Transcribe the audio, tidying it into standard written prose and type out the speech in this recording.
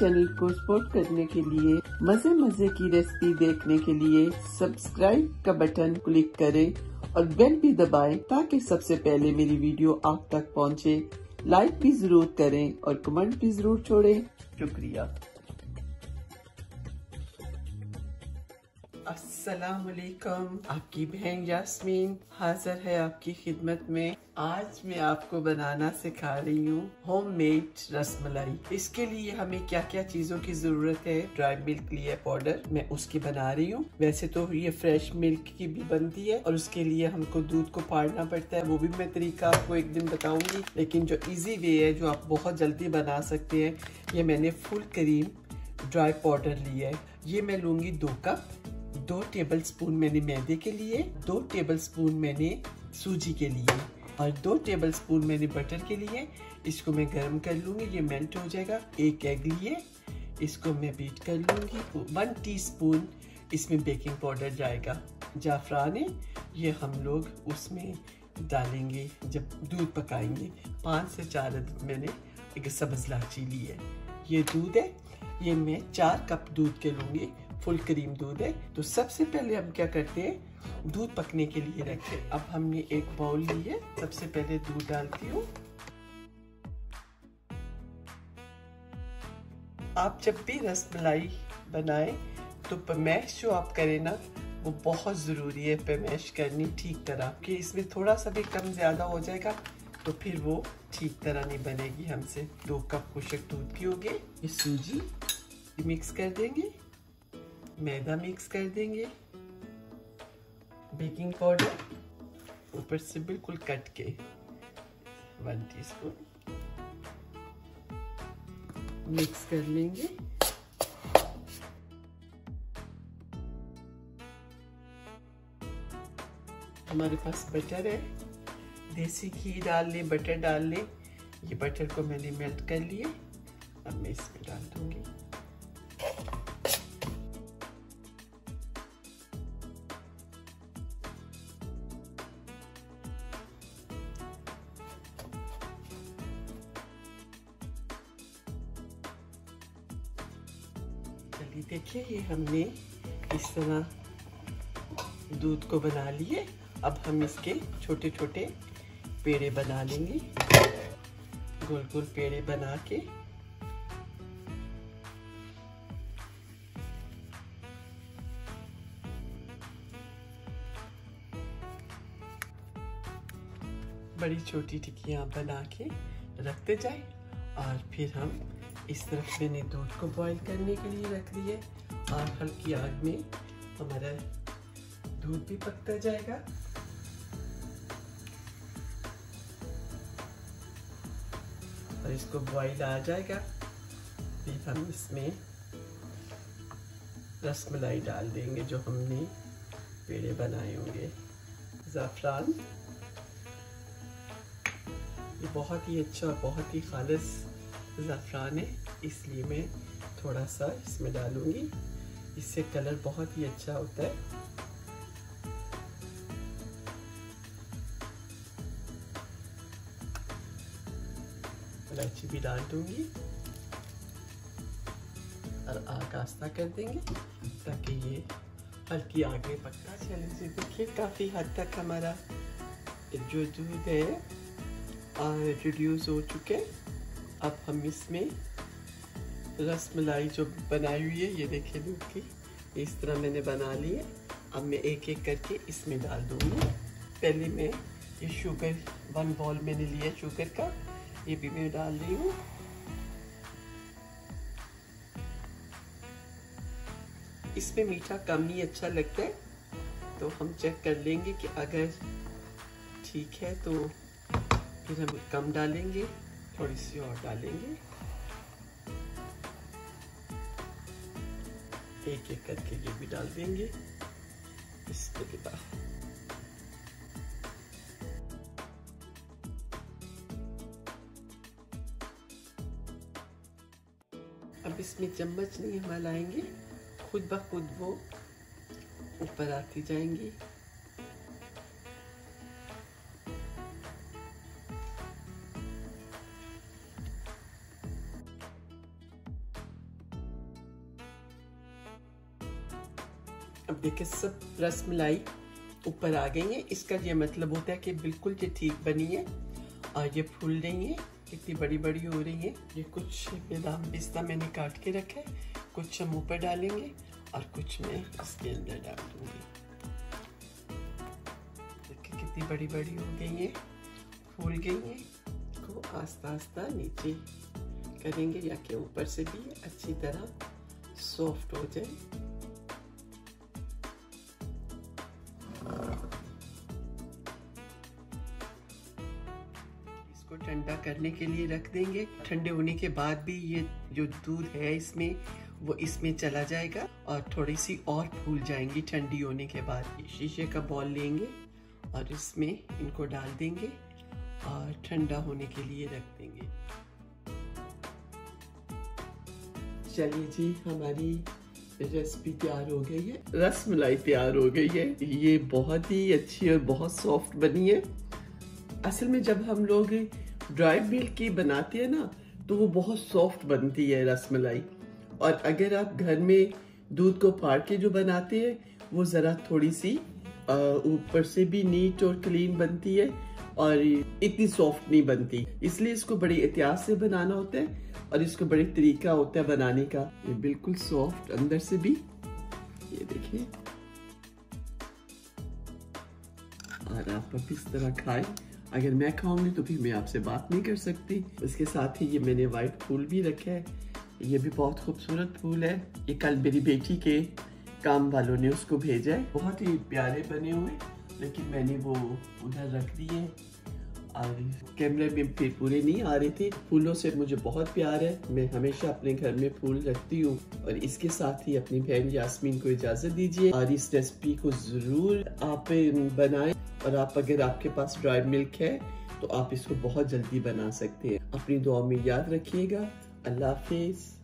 Channel को support करने के लिए, मजे मजे की रेसिपी देखने के लिए सब्सक्राइब का बटन क्लिक करें और बेल भी दबाएं ताकि सबसे पहले मेरी वीडियो आप तक पहुंचे। लाइक भी जरूर करें और कमेंट भी जरूर छोड़ें। शुक्रिया। अस्सलाम वालेकुम। आपकी बहन यास्मीन हाजिर है आपकी खिदमत में। आज मैं आपको बनाना सिखा रही हूँ होममेड रसमलाई। इसके लिए हमें क्या क्या चीजों की जरूरत है। ड्राई मिल्क लिया पाउडर, मैं उसकी बना रही हूँ। वैसे तो ये फ्रेश मिल्क की भी बनती है और उसके लिए हमको दूध को फाड़ना पड़ता है। वो भी मैं तरीका आपको एक दिन बताऊंगी, लेकिन जो इजी वे है, जो आप बहुत जल्दी बना सकते हैं, ये मैंने फुल क्रीम ड्राई पाउडर लिया है। ये मैं लूंगी 2 कप। 2 टेबल स्पून मैंने मैदे के लिए, 2 टेबल स्पून मैंने सूजी के लिए और 2 टेबल स्पून मैंने बटर के लिए। इसको मैं गर्म कर लूंगी, ये मेल्ट हो जाएगा। 1 एग लिए, इसको मैं बीट कर लूंगी। 1 टीस्पून इसमें बेकिंग पाउडर जाएगा। जाफरान है, ये हम लोग उसमें डालेंगे जब दूध पकाएंगे। 5 से 4 मैंने एक सब्ज इलायची ली है। ये दूध है, ये मैं 4 कप दूध के लूंगी। फुल क्रीम दूध है। तो सबसे पहले हम क्या करते हैं, दूध पकने के लिए रखते हैं। अब हमने एक बाउल ली है, सबसे पहले दूध डालती हूँ। आप जब भी रसमलाई बनाएं तो पैमाइश जो आप करें ना, वो बहुत जरूरी है। पैमाइश करनी ठीक तरह कि इसमें थोड़ा सा भी कम ज्यादा हो जाएगा तो फिर वो ठीक तरह नहीं बनेगी हमसे। 2 कप खुशक दूध की हो गई। ये सूजी मिक्स कर देंगे, मैदा मिक्स कर देंगे, बेकिंग पाउडर ऊपर से बिल्कुल कट के 1 टीस्पून मिक्स कर लेंगे। हमारे पास बटर है, देसी घी डाल लें, बटर डाल लें। ये बटर को मैंने मेल्ट कर लिया, अब मैं इसमें डाल दूंगी। देखिए, ये हमने इस तरह दूध को बना लिए। अब हम इसके छोटे छोटे पेड़े बना लेंगे, गोल गोल पेड़े बना के। बड़ी छोटी टिक्कियां बना के रखते जाए और फिर हम इस तरफ मैंने दूध को बॉईल करने के लिए रख दिए और हल्की आग में हमारा दूध भी पकता जाएगा। और इसको बॉईल आ जाएगा, फिर हम इसमें रसमलाई डाल देंगे जो हमने पेड़े बनाए होंगे। ज़ाफ़रान ये बहुत ही अच्छा और बहुत ही खालिस ज़ाफ़रान है, इसलिए मैं थोड़ा सा इसमें डालूंगी। इससे कलर बहुत ही अच्छा होता है। इलायची भी डाल दूंगी और आग आस्ता कर देंगे ताकि ये हल्की आग में पकता चले। देखिए, काफ़ी हद तक हमारा जो दूध है रिड्यूस हो चुके। अब हम इसमें रसमलाई जो बनाई हुई है, ये देखिए दूध की इस तरह मैंने बना ली है। अब मैं एक एक करके इसमें डाल दूंगी। पहले मैं ये शुगर 1 बॉल मैंने लिया शुगर का, ये भी मैं डाल रही हूँ। इसमें मीठा कम ही अच्छा लगता है, तो हम चेक कर लेंगे कि अगर ठीक है तो फिर हम कम डालेंगे, थोड़ी सी और डालेंगे। एक एक करके ये भी डाल देंगे। इसके बाद अब इसमें चम्मच नहीं हिलाएंगे, खुद ब खुद वो ऊपर आती जाएंगी। अब देखिए सब रस मलाई ऊपर आ गई है। इसका ये मतलब होता है कि बिल्कुल ये ठीक बनी है और ये फूल रही है, कितनी बड़ी बड़ी हो रही है। ये कुछ बादाम पिस्ता मैंने काट के रखा है, कुछ हम ऊपर डालेंगे और कुछ मैं इसके अंदर डाल दूंगी। देखिए कितनी बड़ी बड़ी हो गई है, फूल गई है। को आस्ता आस्ता नीचे करेंगे या कि ऊपर से भी अच्छी तरह सॉफ्ट हो जाए। इसको ठंडा करने के लिए रख देंगे। ठंडे होने के बाद भी ये जो दूध है इसमें वो इसमें चला जाएगा और थोड़ी सी और फूल जाएंगी ठंडी होने के बाद। शीशे का बॉल लेंगे और इसमें इनको डाल देंगे और ठंडा होने के लिए रख देंगे। चलिए जी, हमारी रेसिपी तैयार हो गई है, रस मलाई तैयार हो गई है। ये बहुत ही अच्छी और बहुत सॉफ्ट बनी है। असल में जब हम लोग ड्राई मिल्क की बनाते हैं ना तो वो बहुत सॉफ्ट बनती है रस मलाई, और अगर आप घर में दूध को फाड़ के जो बनाते हैं वो ज़रा थोड़ी सी ऊपर से भी नीट और क्लीन बनती है और इतनी सॉफ्ट नहीं बनती। इसलिए इसको बड़ी एहतियात से बनाना होता है और इसको बड़े तरीका होता है बनाने का। ये बिल्कुल सॉफ्ट अंदर से भी, ये देखिए। और आप अब इस तरह खाएं। अगर मैं खाऊंगी तो फिर मैं आपसे बात नहीं कर सकती। इसके साथ ही ये मैंने वाइट फूल भी रखा है, ये भी बहुत खूबसूरत फूल है। ये कल मेरी बेटी के काम वालों ने उसको भेजा है, बहुत ही प्यारे बने हुए, लेकिन मैंने वो उधर रख दिए और कैमरे में फिर पूरे नहीं आ रहे थे। फूलों से मुझे बहुत प्यार है, मैं हमेशा अपने घर में फूल रखती हूँ। और इसके साथ ही अपनी बहन यास्मीन को इजाज़त दीजिए और इस रेसिपी को ज़रूर आप बनाएं। और आप अगर आपके पास ड्राई मिल्क है तो आप इसको बहुत जल्दी बना सकते हैं। अपनी दुआ में याद रखिएगा। अल्लाह हाफिज़।